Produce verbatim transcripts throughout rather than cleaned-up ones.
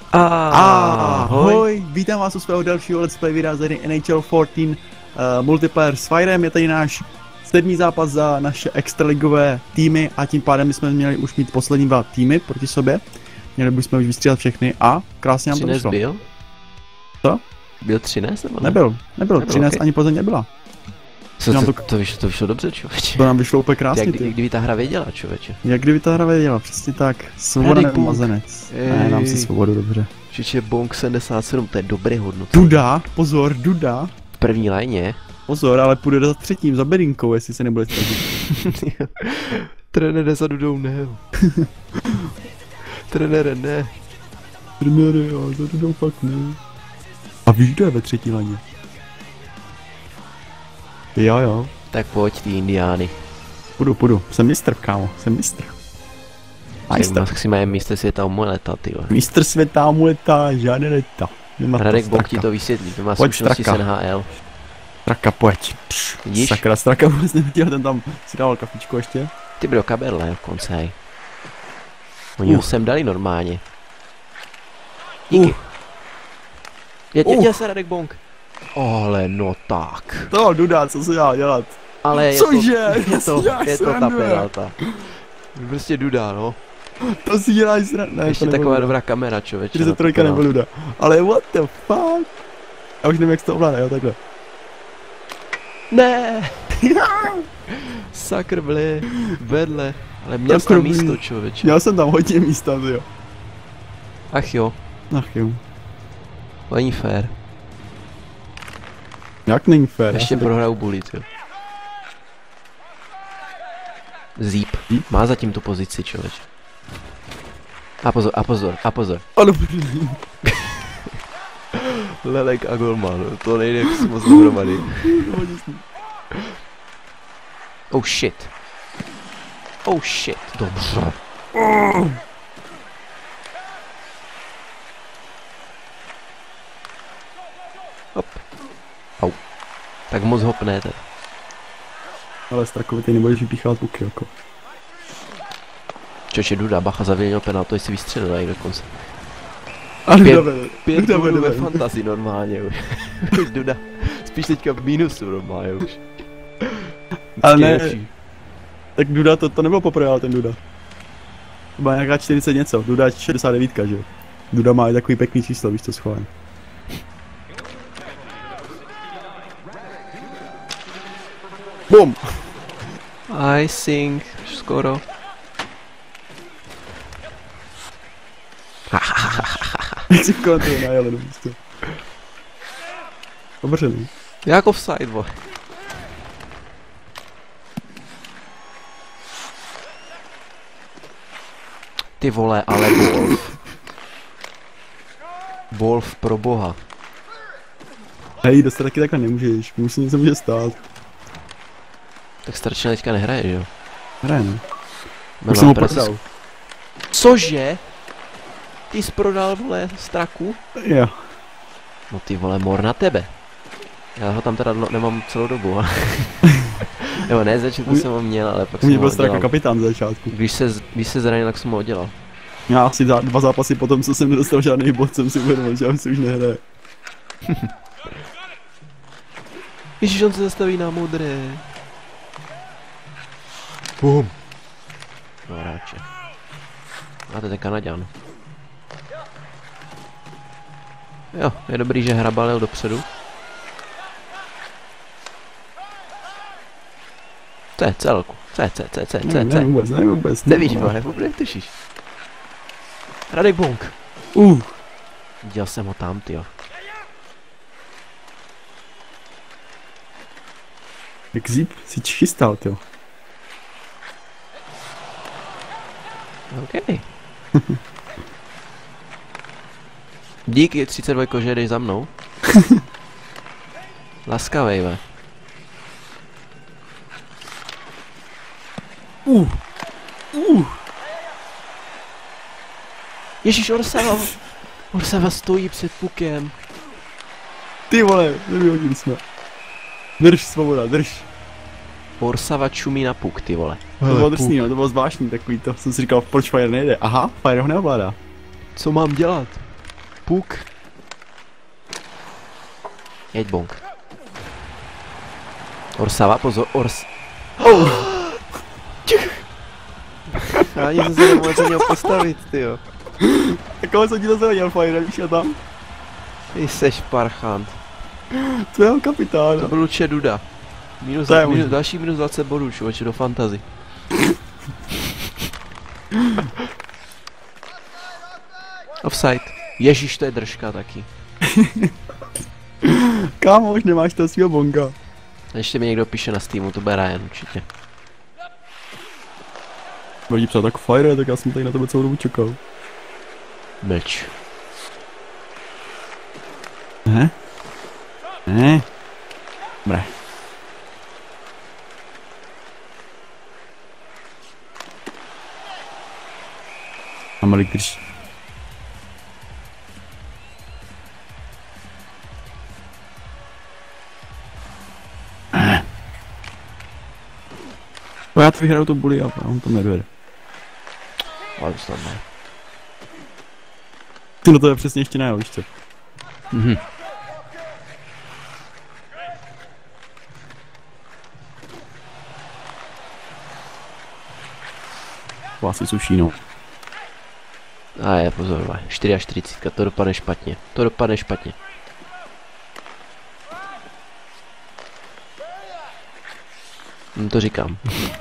Ahoj, vítám vás u svého dalšího let's play videa z hry N H L čtrnáct uh, multiplayer s Firem. Je tady náš sedmý zápas za naše extraligové týmy a tím pádem jsme měli už mít poslední dva týmy proti sobě. Měli bychom už vystřílet všechny a krásně nám to vyšlo. byl? Co? Byl třináct nebo ne? Nebyl, nebyl, nebyl třináct okay. Ani Plzeň nebyla. Co, to, to, to, vyšlo, to vyšlo dobře, člověče. To nám vyšlo úplně krásně. Jak, jak kdyby ta hra věděla, člověče. Jak kdyby ta hra věděla, přesně tak. Svoboda neumazenec. Ne, dám si svobodu, dobře. Čiče Bonk sedmdesát sedm, to je dobrý hodnot. Duda, pozor, Duda. V první lajně. Pozor, ale půjde za třetím, za bedinkou, jestli se nebude střelit. Trenére za Dudou ne. Trenére ne. Trenére jo, za Dudou fakt ne. A víš, kdo je ve třetí laně? Jo, jo. Tak pojď ty indiány. Půjdu, půjdu. Jsem mistr, kámo. Jsem mistr. Majster. Tak si mají mistr světa omuleta, tyjo. Mistr světa omuleta, žádné leta. Radek Bonk ti to vysvětlí, to má zkušenosti s N H L. Straka, pojď. Pš, sakra, Straka vůbec neviděl, ten tam si dával kafičku ještě. Ty bro, kaberle, dokonce, hej. Oni uh. ho sem dali normálně. Díky. Uh. Je, je, je se Radek Bonk. Ale no tak. To Duda, co se dá dělat? Ale je cože? to, je to, je to ta penalta. Prostě Duda, no. To si děláš srandu. Ještě taková Duda. Dobrá kamera, člověče. čtyřicet tři nebyl Duda. Ale what the fuck? Já už nevím, jak se to ovládá, jo, takhle. Ne. Sakr, bli, vedle. Ale měl jsem tam místo, člověče. Měl jsem tam hodně místa, jo. Ach jo. Ach jo. To není fér. Jak není fér? Ještě prohraju bully, jo. Zíp. Má zatím tu pozici, člověče. A pozor, a pozor, a pozor. Ano. Lelek a golman, to nejde jak si moc dohromady. Oh shit. Oh shit, dobře. Hop. Au. Tak moc hopné teď. Ale Strakovi ty nebudeš vypíchat puky, jako. Čož je Duda, bacha zavěděl penaltu, jestli vystřelil jak dokonce. Ale pět, Duda, pět Duda, bodů Duda. ve fantazii normálně už. Už Duda, spíš teďka v mínusu normálně už. Ale ne, tak Duda, to, to nebylo poprvé, ale ten Duda. To byla nějaká čtyřicet něco, Duda je šedesát devět, že jo. Duda má i takový pěkný číslo, víš co schválně. Bum! I think, skoro. Jak si kontruje na jelenu místo. Dobře, no. Jak offside, bo. Ty vole, ale Wolf. Wolf pro boha. Hej, dostat taky takhle nemůžeš, musí něco může stát. Tak Starčina teďka nehraje, že jo? Hraje, no. Už jsem ho prodal. Cože? Ty jsi prodal, vole, Straku? Jo. No ty vole, mor na tebe. Já ho tam teda nemám celou dobu, ale... Nebo ne, začátku jsem ho měl, ale pak jsem ho byl Straka kapitán za začátku. Když se, když se zranil, tak jsem ho oddělal. Já asi za dva zápasy potom, co jsem nedostal žádný bod, jsem si uvědomil, že já si už nehraje. Ježiš, on se zastaví na modré. Bum. No ráče. A to je Kanaďan. Jo, je dobrý, že Hrabal jel dopředu. C, celku. C, C, C, C, C, C. Ne, vůbec, ne, vůbec. Nevíš, ale vůbec netušíš. Radek Bonk. Uh. Viděl jsem ho tam, tyjo. Jak Zíp si chystal, tyjo. OK. Díky třicet dva, že jdeš za mnou. Laskavej, ve. Uh. Uh. Ježíš, Orsava. Orsava stojí před pukem. Ty vole, nevyhodili jsme. Drž, svoboda, drž. Orsava čumí na puk, ty vole. To bylo drsný, no, to bylo zvláštní takový to. Jsem si říkal, proč Fire nejde. Aha, Fire ho neovládá. Co mám dělat? puk. Jeď bonk. Orsava, pozor, Ors... Oh. Já ani jsem se nemohl co měl postavit, tyjo. Takové jsem ti to zavěděl, Fire, víš, a tam. Ty seš parchant. Tvého kapitána. To byl určitě Duda. Minus, To je minus, možný. další minus dvacet bodů, člověče, do fantasy. Offside. Ježíš, to je držka taky. Kámo, už nemáš toho svýho bonga. Ještě mi někdo píše na Steamu, to bude Ryan určitě. Budí psát tak Fire, tak já jsem tady na tebe celou dobu čekal. Mlč. Ne? Ne? Dobré. A malý krš. No já to vyhraju to bully a on to nedojede. Ale snad ne. Ty no to je přesně ještě ne, víš co? Mhm. Vlasy suší, no. A je, pozor, čtyřicet čtyři, to dopadne špatně. To dopadne špatně. Hm, to říkám.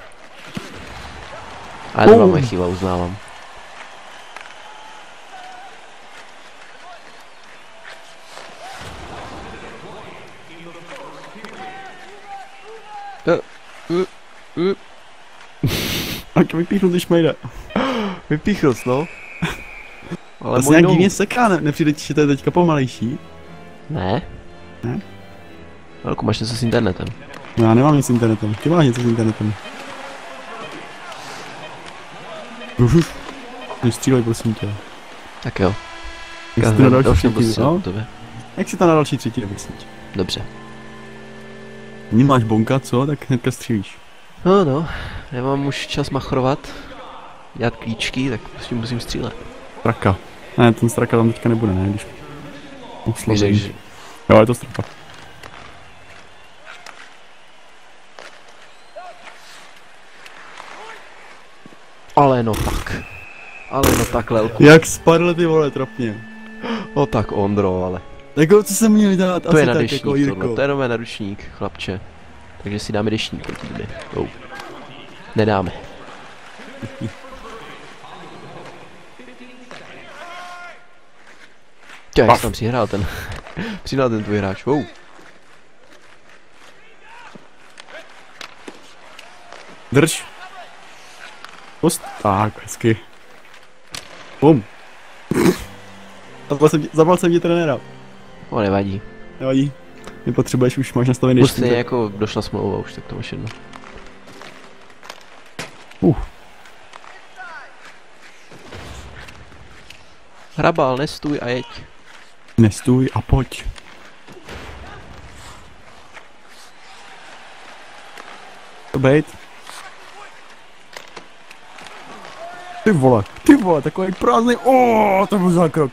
Ale to byla moje chyba, uznávám. Uh, uh, uh. Tak vypíchnu ty šmejde. Vypíchl jsi, no. Ale Ale můj nějak nohu. divně seká, ne, nepřijde ti, že to je teďka pomalejší? Ne? Ne? Velku, máš něco s internetem. No já nemám nic s internetem, ty máš něco s internetem. Uf, nestřílej prosím tě. Tak jo. Jak jsi to na další Další třetí, no? tobě. Jak si to na další třetí, prosím tě. Dobře. Nemáš bonka, co? Tak hnedka střílíš. No no, nemám už čas machrovat. Dělat klíčky, tak prostě musím střílet. Straka. Ne, ten straka tam teďka nebude, ne, když... Oslavím. Víš, že- Jo, je to straka. Ale no tak. Ale no tak, Lelku. Jak spadl ty vole, trapně. No tak, Ondro, ale. Jako, co jsem měl dát? To Asi je na tak, dešník, jako Jirko. tohle. To je nové na ručník, chlapče. Takže si dáme dešník proti tobě. Oh. Nedáme. Tě, jak jsi tam přihrál ten... přihrál ten tvůj hráč, wow. Drž. Post. Tak, hezky. Bum. Zabal jsem, ti- zabal jsem ti trenéra. O, nevadí. Nevadí. Nepotřebuješ, už máš nastavený Plus dešník. stejně jako došla smlouva už, tak to máš jedno. Uh. Hrabal, nestůj a jeď. Nestůj a pojď. To bejt. Ty vole, ty vole, takový prázdný, oh, to byl zákrok.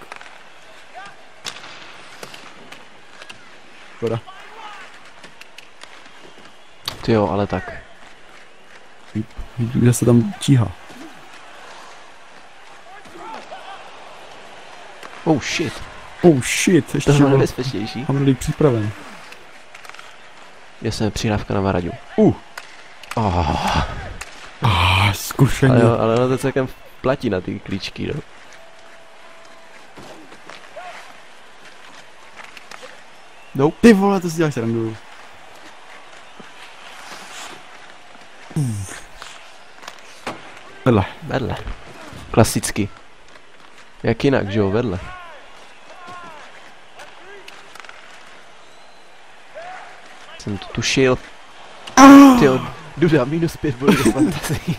Škoda. Ty jo, ale tak. Kde se tam číhá. Oh shit, Oh shit, ještě to bylo byl nebezpečnější. Hamrlík připraven. Já jsem přihrávka na Varaďu. Uh. Oh. Ah, zkušeně. Ale, jo, ale ono to celkem platí na ty klíčky, no. Nope. Ty vole, to si děláš randu. Vedle. Vedle. Klasicky. Jak jinak, že jo, vedle. Jsem to tušil. Tyjo, Duda, minus pět bodů do fantasy.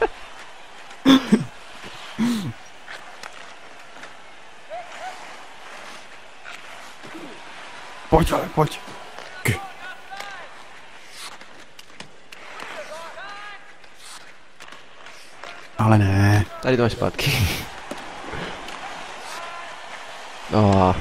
Pojď, ale pojď. K. Ale ne. Tady to máš zpátky. Oh.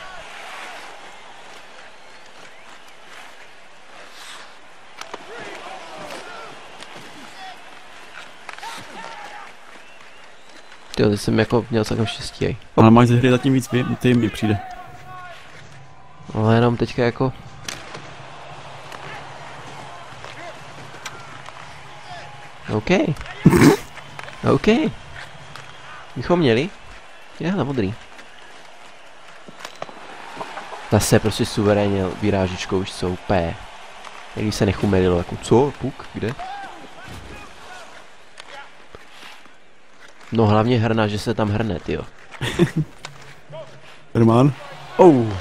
Tyjo, teď jsem jako měl celkem štěstí. Ale máš ze hry zatím víc, ty mi přijde. Ale jenom teďka jako... OK. OK. Bychom měli? Je, na modrý. Zase prostě suverénně vyrážičkou už jsou P. Když se nechumelilo, jako co? Puk? Kde? No hlavně hrna, že se tam hrne, tyjo. Herman? Oh.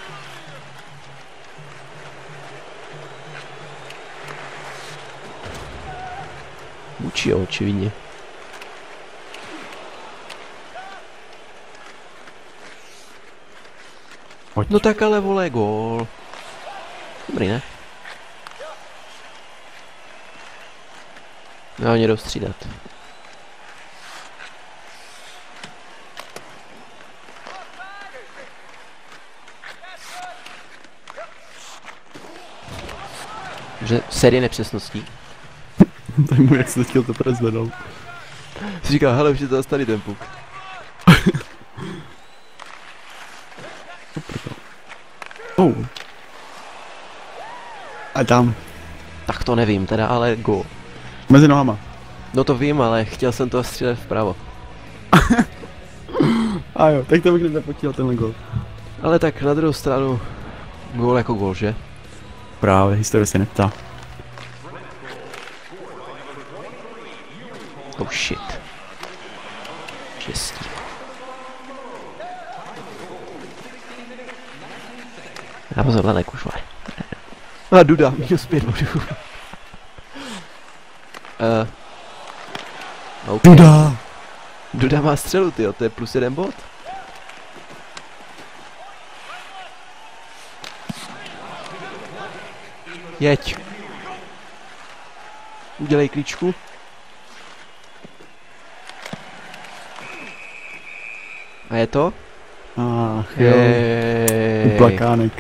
Bučí, očividně. Pojď. No tak ale vole, gól. Dobrý, ne? No, oni jdou střídat. Že série nepřesností. To je můj, jak se chtěl teprve zvednout. Jsi říkal, hele, už je to zase tady ten puk. Oh. A tam. Tak to nevím, teda, ale gól. Mezi nohama. No to vím, ale chtěl jsem to střílet vpravo. A jo, tak to bych nezapočítal tenhle gol. Ale tak na druhou stranu, gól jako gól, že? Právě, historie se neptá. Oh shit. Štěstí. Já pozor, Lenek už, vole. A Duda, minus pět bodů. uh, okay. Duda! Duda má střelu, tyjo, to je plus jeden bod. Jeď. Udělej klíčku. A je to? Ach jo. Jej. Plakánek.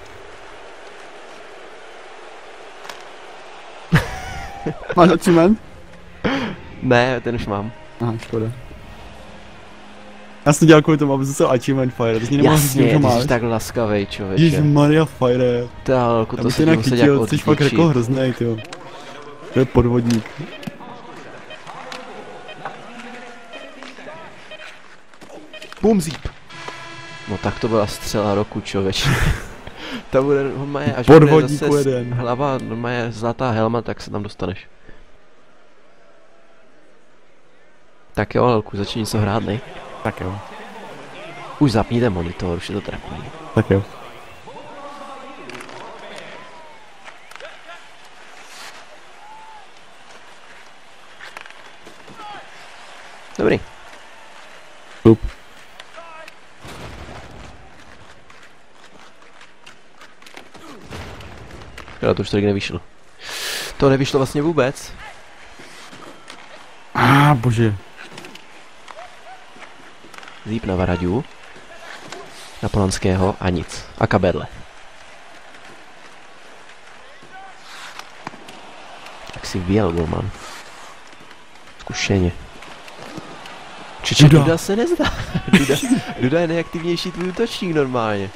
Máš achievement? Ne, ten už mám. Aha, škoda. Já jsem to dělal kvůli tomu, aby zase achievement Fire, ty jsi nemohl říct, Jasně, že ty máš. jsi tak laskavej, člověče. Ježišmarja Fire. Tálku, to Aby se tě ti muset jak nachytil, jsi fakt odvděčit. jako hroznej, tyjo. To je podvodník. Bum zíp. No tak to byla střela roku, člověče. Ta bude normálně, až bude Podvodníku zase jeden. hlava, normálně zlatá helma, tak se tam dostaneš. Tak jo, Lelku, začni něco hrát, nej. Tak jo. Už zapni ten monitor, už je to trapný. Tak jo. Dobrý. Stup. Jo, to už tady nevyšlo. To nevyšlo vlastně vůbec. A ah, bože. Zíp na Varaďu. Na Polanského a nic. A Kabedle. Tak si vyjel, golman. Zkušeně. Čiče, Duda. Duda se nezdá. Duda, Duda je nejaktivnější tvůj útočník normálně.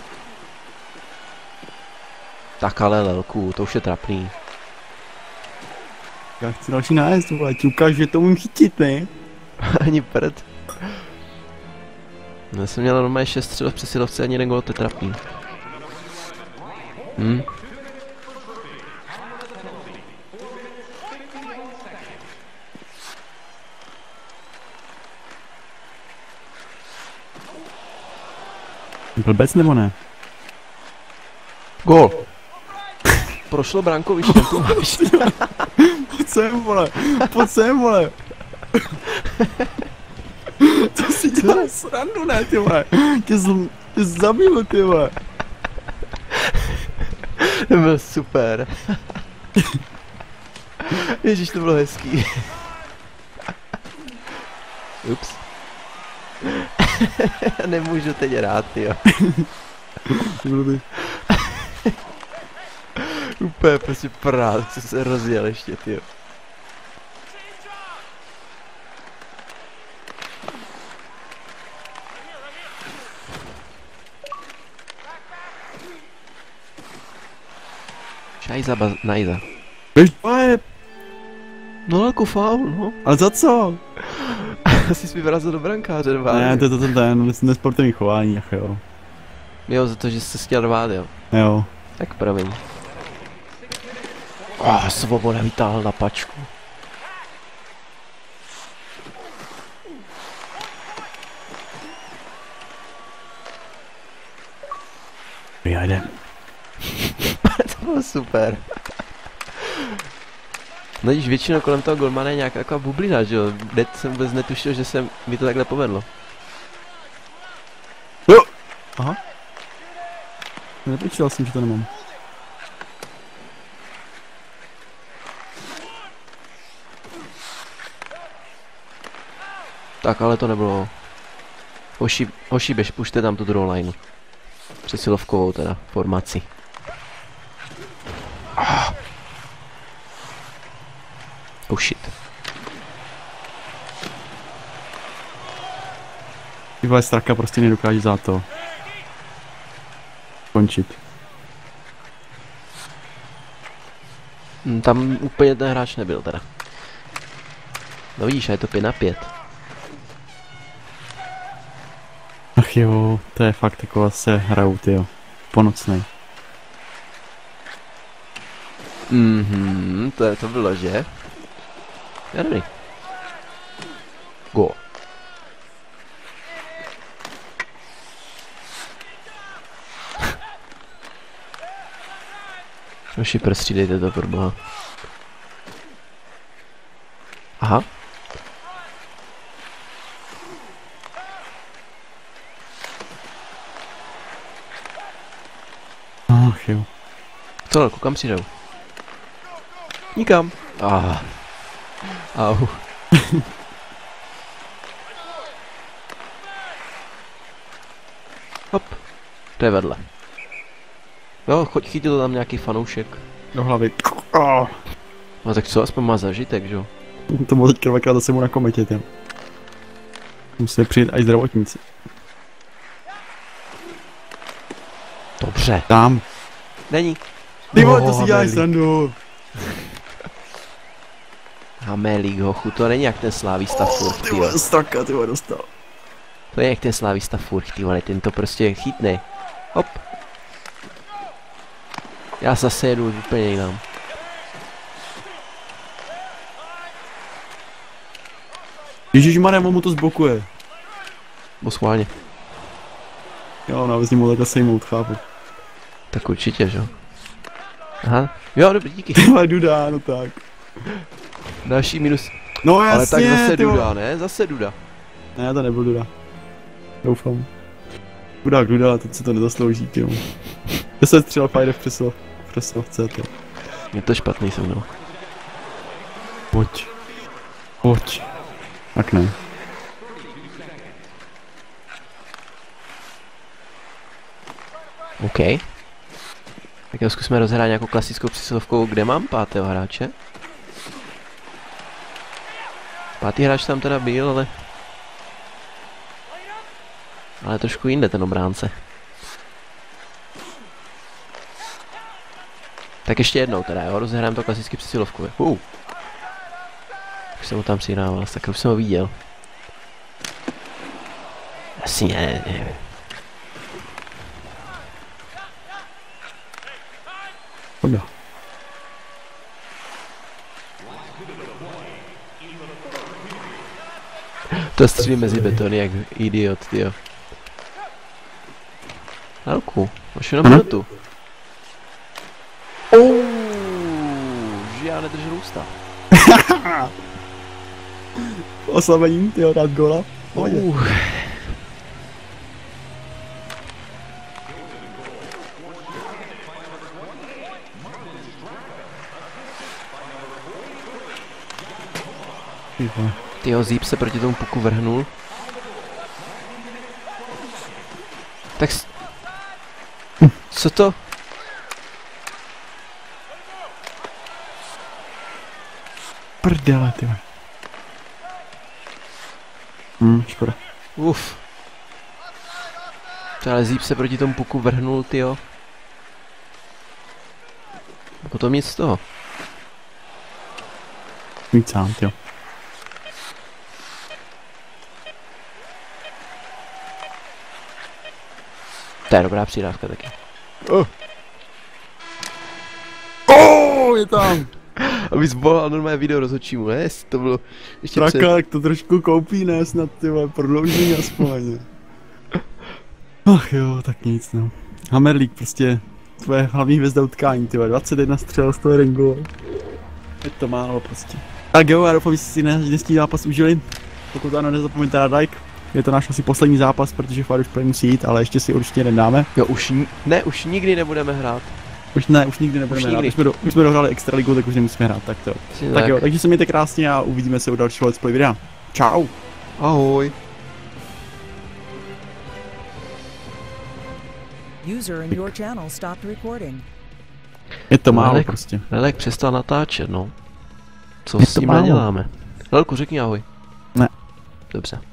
Tak ale Lelku, to už je trapný. Já chci další nájezd, vole, ti ukážu, že to umím chytit, ne? Ani prd. Já jsem měl normálně šest střel v přesilovce, ani jeden gol, to je trapný. Hm. Blbec nebo ne? Gól. Prošlo brankovištěm, tu máš. Pojď sem, vole, pojď sem, vole. To si děláš srandu, ne, ty vole. Tě, z, tě zabiju, ty vole. To byl super. Ježíš, to bylo hezký. Ups. nemůžu teď hrát, jo. Úplně prostě prát, co se rozjel ještě, tyjo. Šajza, baz... najza. Běž, je... No jako faul, no. Ale za co? Asi jsi mi vyrazil do brankáře, dva. Ne, to je to ten, nesportovní chování, ach jo. Jo, za to, že jsi se chtěl rvát, jo. Jo. Tak promiň. Oh, Svoboda vytáhl na pačku. Já jdem. To bylo super. No když většinou kolem toho golmana je nějaká taková bublina, že jo. Teď jsem vůbec netušil, že se mi to takhle povedlo. Jo. Aha. Nepočítal jsem, že to nemám. Tak, ale to nebylo. Hoši, hoši běž, pušte tam tu druhou lineu. Přesilovkovou teda, formaci. Ah. Oh shit. Ty vole, Straka prostě nedokáže za to končit. Hmm, tam úplně ten hráč nebyl teda. No vidíš, a je to pět na pět. Ach jo, to je fakt jako se hrajou, tyjo. Ponocnej. Mhm, to, je, to bylo, že? Já dobrý. Go. Noši, prostřídejte to, proboha. Aha. Ach jo. Co, kam přijdou? Nikam. Ah. Au. Hop. To je vedle. Jo, choď, chytil to tam nějaký fanoušek. Do hlavy. Oh. No tak co, aspoň má zažitek, že jo? To bylo teď dvakrát za sebou na kometě, těm. Musí přijít i zdravotníci. Dobře. Tam. Není. Ty vole, to si děláš srandu. Hamelík, hochu, to není jak ten slávista furt, Ty ty vole. vole, Straka, ty vole, dostal. To je jak ten slávista furt, ty vole, ten to prostě chytne. Hop. Já zase jedu úplně jinam. Ježišmarja, on mu to zblokuje. Bo schválně. Jo, no, z ní mu takhle sejmout, chápu. Tak určitě, že jo. Aha, jo, dobrý, díky. Ty vole, Duda, no tak. Další minus. No jasně, ale tak zase ty vole. Duda, ne? Zase Duda. Ne, to nebyl Duda. Doufám. Chudák Duda, ale teď se to nezaslouží, ty vole. deset střel Fajre v přesil, v přesilovce, ty. Je to špatný se mnou. Pojď. Pojď. Tak ne. OK. Tak jo, zkusíme rozhrát nějakou klasickou přesilovkou, kde mám pátého hráče. Pátý hráč tam teda byl, ale... Ale trošku jinde ten obránce. Tak ještě jednou teda, jo, rozehrám to klasicky přesilovku. Uh. Už jsem ho tam přihrával, tak už jsem ho viděl. Asi ne, ne. Dobrá. To střílí mezi betony jak idiot, tyjo. Helku, máš jenom minutu. Ouuu, že já nedržel ústa. Oslabením, tyjo, dát góla. Uh. Tyjo. Tyjo, Zíp se proti tomu puku vrhnul. Tak s... Co to? Prdele, ty. Hm, škoda. Uf. To ale Zíp se proti tomu puku vrhnul, tyjo. Potom nic z toho. Víc sám, tyjo. To je dobrá přidávka taky. Oh. Oh, je tam! Abys volal normálně video rozhodčímu, ne? Jestli to bylo ještě Traka, před... tak to trošku koupí, ne? Snad, ty vole, prodloužení aspoň. Ach jo, tak nic, no. Hammerlík prostě tvoje hlavní hvězda utkání, ty vole, dvacet jedna střel z toho ringu. Je to málo prostě. Tak jo, já doufám, že jste si dnešní zápas užili. Pokud ano, nezapomeňte na like. Je to náš asi poslední zápas, protože Far už musí jít, ale ještě si určitě nedáme. Jo, už ni- ne, už nikdy nebudeme hrát. Už ne, už nikdy nebudeme Už hrát. nikdy. Už jsme, do, už jsme dohráli Extraligu, tak už nemusíme hrát, tak to. Přesně Tak jo, takže se mějte krásně a uvidíme se u dalšího Let's Play videa. Čau. Ahoj. User in your channel stopped recording. Je to málo Lelek, prostě. Lelek přestal natáčet, no. Co Je s to tím málo. naděláme? Lelku, řekni ahoj. Ne. Dobře.